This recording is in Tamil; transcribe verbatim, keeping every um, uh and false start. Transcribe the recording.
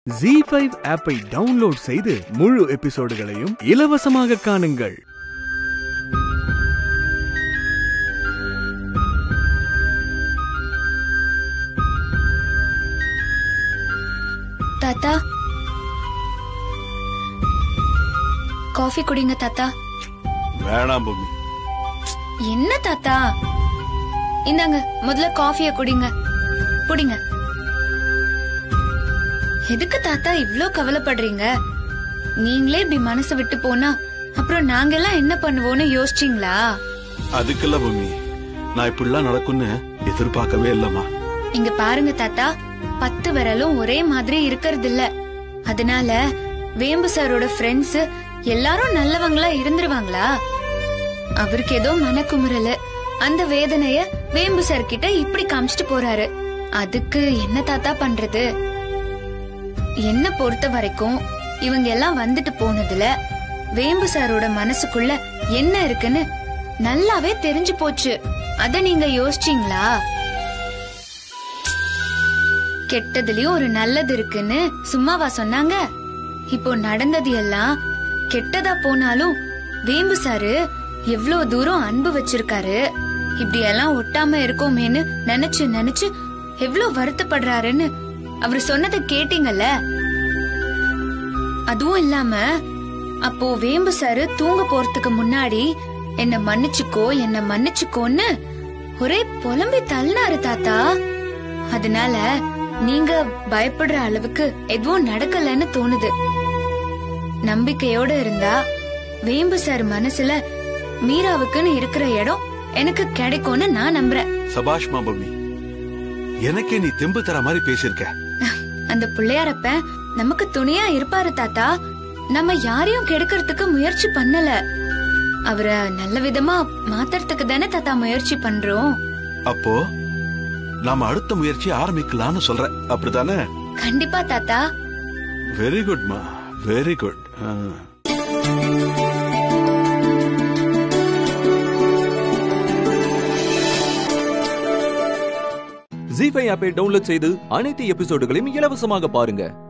ஜீ ஃபைவ் ஆப்பை டவுன்லோட் செய்து முழு எபிசோடுகளையும் இலவசமாக காணுங்கள். தாத்தா, காஃபி குடிங்க தாத்தா. வேணாம் பூமி. என்ன தாத்தா, இந்தாங்க முதல்ல காஃபிய குடிங்க. குடிங்க. எதுக்கு தாத்தா இவ்ளோ கவலைப்படுறீங்க? நீங்களே இப்படி மனசு விட்டு போனா அப்புறம் நாங்க எல்லாம் என்ன பண்ணுவோம்னு யோசிச்சீங்களா? அதுக்குல்ல பூமி, நான் இப்படிலாம் நடக்கும்னு எதிர்பார்க்கவே இல்லம்மா. இங்க பாருங்க தாத்தா, பத்து விரலும் ஒரே மாதிரி இருக்கிறது இல்ல. அதனால வேம்பு சாரோட ஃப்ரெண்ட்ஸ் எல்லாரும் நல்லவங்களா இருந்துருவாங்களா? அவருக்கு ஏதோ மனக்குமுறல், அந்த வேதனைய வேம்பு சார் கிட்ட இப்படி காமிச்சிட்டு போறாரு. அதுக்கு என்ன தாத்தா பண்றது? என்ன பொறுத்த வரைக்கும் இவங்க எல்லாம் வந்துட்டு போனதுல வேம்பு சாரோட மனசுக்குள்ள என்ன இருக்குன்னு நல்லாவே தெரிஞ்சு போச்சு. அத நீங்க யோசிச்சீங்களா? கெட்டதுலயும் ஒரு நல்லது இருக்குன்னு சும்மாவா சொன்னாங்க? இப்போ நடந்தது எல்லாம் கெட்டதா போனாலும் வேம்பு சாரு எவ்வளவு தூரம் அன்பு வச்சிருக்காரு. இப்படி எல்லாம் ஒட்டாம இருக்கோமேன்னு நினைச்சு நினைச்சு எவ்வளவு வருத்தப்படுறாருன்னு அவரு சொன்னதை கேட்டீங்கல்ல? அதுவும் இல்லாம அப்போ வேம்பு சாரு தூங்க போறதுக்கு முன்னாடி என்ன மன்னிச்சுக்கோ என்ன மன்னிச்சுக்கோன்னு ஒரே புலம்பி தள்ளினாரு தாத்தா. அதனால நீங்க பயப்படுற அளவுக்கு எதுவும் நடக்கலன்னு தோணுது. நம்பிக்கையோட இருந்தா வேம்பு சார் மனசுல மீராவுக்குன்னு இருக்கிற இடம் எனக்கு கிடைக்கும்னு நான் நம்புறேன். சபாஷ்மா பூமி, எனக்கே நீ தெம்பு தர மாதிரி பேசிருக்க. அந்த பிள்ளையாரப்ப நமக்கு துணையா இருப்பாரு தாத்தா. நம்ம யாரையும் கெடுக்கிறதுக்கு முயற்சி பண்ணல, அவரை நல்ல விதமா மாத்துறதுக்கு தானே தாத்தா முயற்சி பண்றோம். அப்போ நாம அடுத்த முயற்சி ஆரம்பிக்கலாம்னு சொல்ற, அப்படிதானே? கண்டிப்பா தாத்தா. வெரி குட்மா, வெரி குட். ஜீ ஃபைவ் ஆப்பை டவுன்லோட் செய்து அனைத்து எபிசோடுகளையும் இலவசமாக பாருங்க.